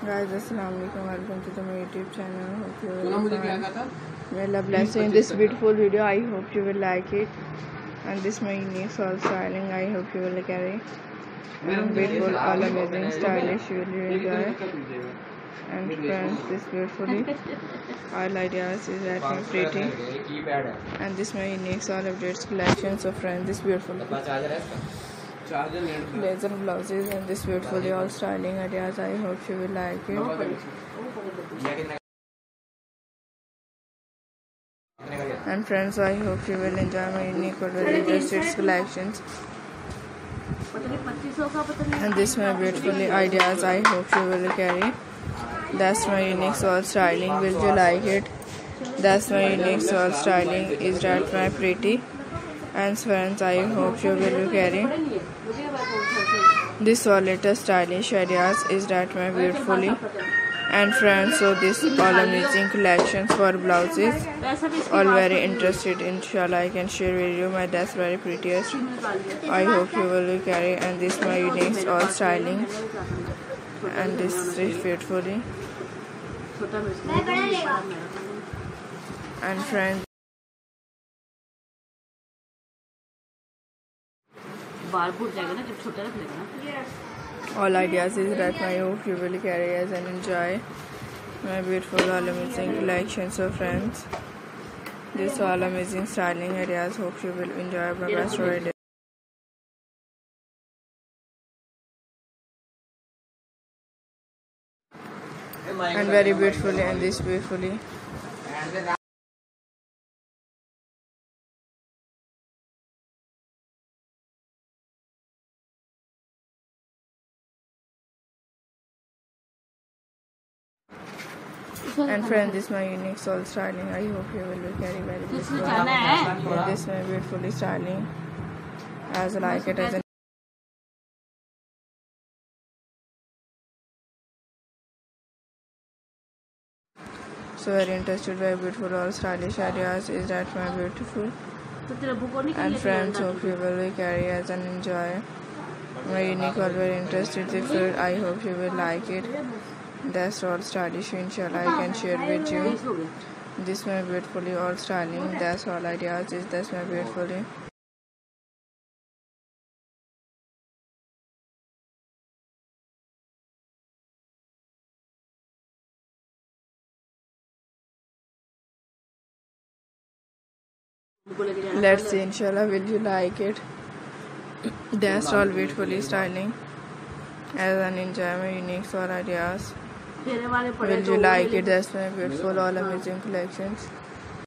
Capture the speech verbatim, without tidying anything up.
Guys, assalamualaikum. Welcome to the my YouTube channel. Hope you will find well a blessing in this beautiful video. I hope you will like it. And this my unique soul styling. I hope you will carry. And beautiful, all amazing, stylish. You will enjoy. And friends, this beautifully. All ideas is that my pretty. And this my unique soul updates collection. So friends, this beautiful. Blazer blouses and this beautifully all styling ideas. I hope you will like it. And friends, I hope you will enjoy my unique or very interesting collections. And this my beautifully ideas. I hope you will carry. That's my unique soul styling. Will you like it? That's my unique soul styling. Is that my pretty? And friends, I hope you will carry. This all latest stylish ideas is that my beautifully. And friends, so this all amazing collections for blouses, all very interested. Inshallah, I can share with you my that's very prettiest. I hope you will carry. And this my unique all styling. And this is beautifully. And friends, all ideas is that my hope you will carry as and enjoy my beautiful all amazing collections of friends. This all amazing styling ideas. Hope you will enjoy my best day. And very beautifully and this beautifully. And friends, this is my unique soul styling. I hope you will be carry very beautiful. This is my beautifully styling. As I like it as a so very interested, very beautiful, all stylish ideas. Is that my beautiful? And friends, hope you will be carry as and enjoy my unique or very interested different. I hope you will like it. That's all stylish. Inshallah, I can share with you. This my beautifully all styling. That's all ideas. Is that's my beautifully. Let's see. Inshallah, will you like it? That's all beautifully styling. As an enjoy my unique soul ideas. Will you like it? That's my beautiful all amazing collections.